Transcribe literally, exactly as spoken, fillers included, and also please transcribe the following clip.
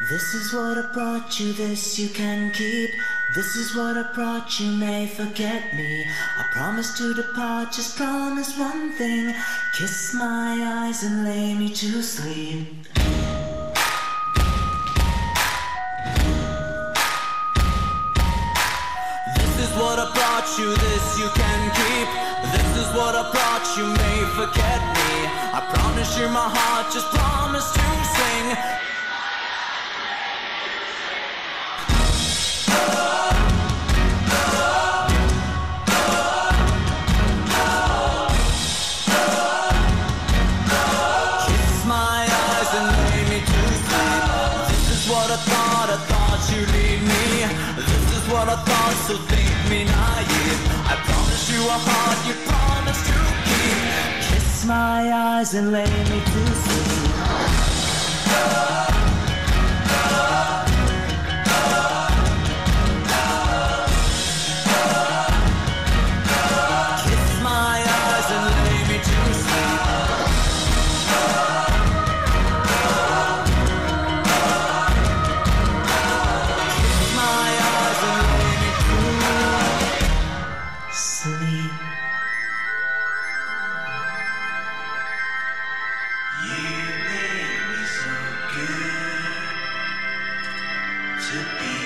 This is what I brought you, this you can keep. This is what I brought you, may forget me. I promise to depart, just promise one thing. Kiss my eyes and lay me to sleep. This is what I brought you, this you can keep. This is what I brought you, may forget me. I promise you my heart, just promise to sing. What I thought, so think me naive. I promise you a heart you promised to keep. Kiss my eyes and lay me to sleep. Kiss my eyes and lay me to sleep. Sleep. You made me so good to be.